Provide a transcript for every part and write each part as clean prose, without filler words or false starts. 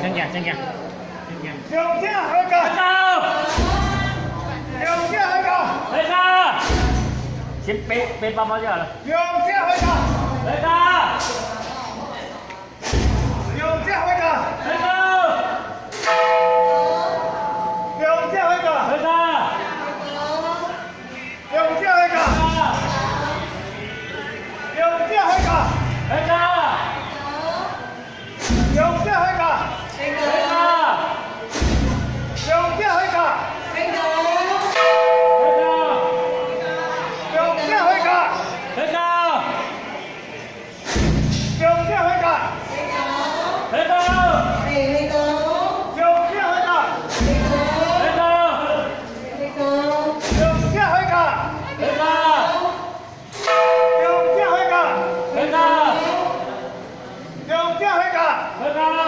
chân nhà. 右肩回杆，右肩回杆， 回杆，先背包包就好了。 右肩回杆， 回杆， 右肩回杆， 回杆， 右肩回杆， 回杆， 右肩回杆，右肩回杆， 回杆， 右肩回杆， 回杆。 右肩回杆， 回杆， 右肩回杆， 回杆， 右肩回杆， 回杆，右肩回杆， 右肩回杆， 回杆， 右肩回杆， 回杆， 右肩回杆， 回杆，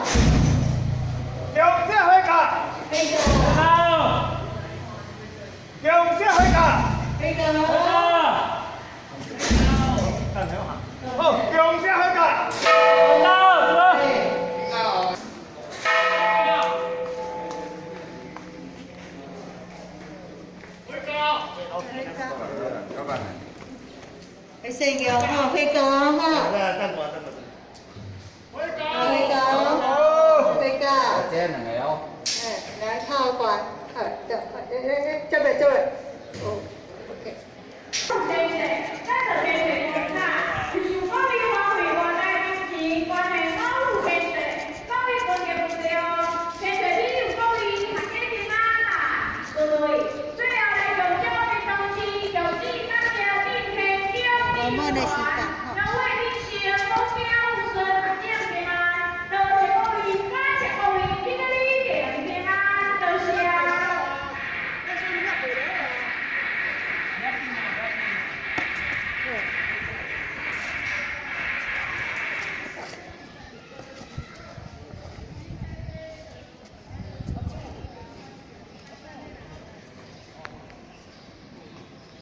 右肩回杆。 回杆， 右肩回杆， 回杆， 哦，右肩回杆， 回杆，怎么？ Cái xe kìa, hơi cờ ha. Hơi cờ. Trên là nghèo. Đấy, thao quả. Chấp lại.